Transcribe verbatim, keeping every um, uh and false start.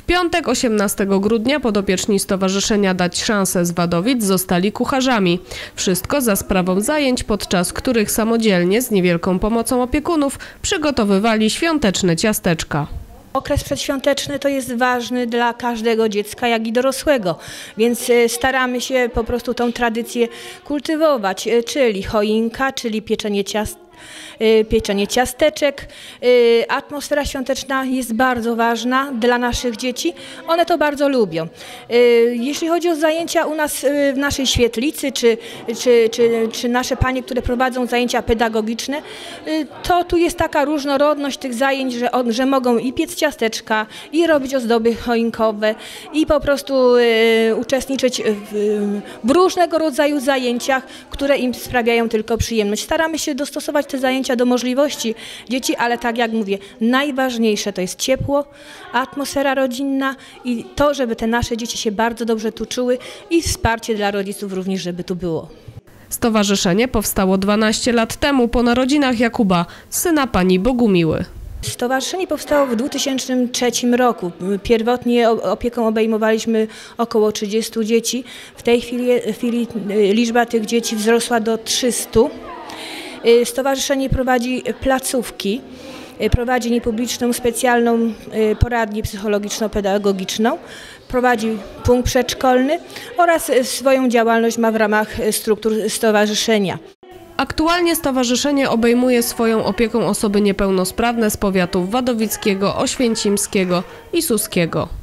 piątek, osiemnastego grudnia, podopieczni Stowarzyszenia Dać Szansę z Wadowic zostali kucharzami. Wszystko za sprawą zajęć, podczas których samodzielnie, z niewielką pomocą opiekunów, przygotowywali świąteczne ciasteczka. Okres przedświąteczny to jest ważny dla każdego dziecka, jak i dorosłego, więc staramy się po prostu tą tradycję kultywować, czyli choinka, czyli pieczenie ciast. pieczenie ciasteczek. Atmosfera świąteczna jest bardzo ważna dla naszych dzieci. One to bardzo lubią. Jeśli chodzi o zajęcia u nas w naszej świetlicy, czy, czy, czy, czy nasze panie, które prowadzą zajęcia pedagogiczne, to tu jest taka różnorodność tych zajęć, że, że mogą i piec ciasteczka, i robić ozdoby choinkowe, i po prostu uczestniczyć w, w różnego rodzaju zajęciach, które im sprawiają tylko przyjemność. Staramy się dostosować te zajęcia do możliwości dzieci, ale tak jak mówię, najważniejsze to jest ciepło, atmosfera rodzinna i to, żeby te nasze dzieci się bardzo dobrze tu czuły i wsparcie dla rodziców również, żeby tu było. Stowarzyszenie powstało dwanaście lat temu po narodzinach Jakuba, syna pani Bogumiły. Stowarzyszenie powstało w dwa tysiące trzecim roku. Pierwotnie opieką obejmowaliśmy około trzydziestu dzieci. W tej chwili, chwili liczba tych dzieci wzrosła do trzystu. Stowarzyszenie prowadzi placówki, prowadzi niepubliczną specjalną poradnię psychologiczno-pedagogiczną, prowadzi punkt przedszkolny oraz swoją działalność ma w ramach struktur stowarzyszenia. Aktualnie stowarzyszenie obejmuje swoją opieką osoby niepełnosprawne z powiatów wadowickiego, oświęcimskiego i suskiego.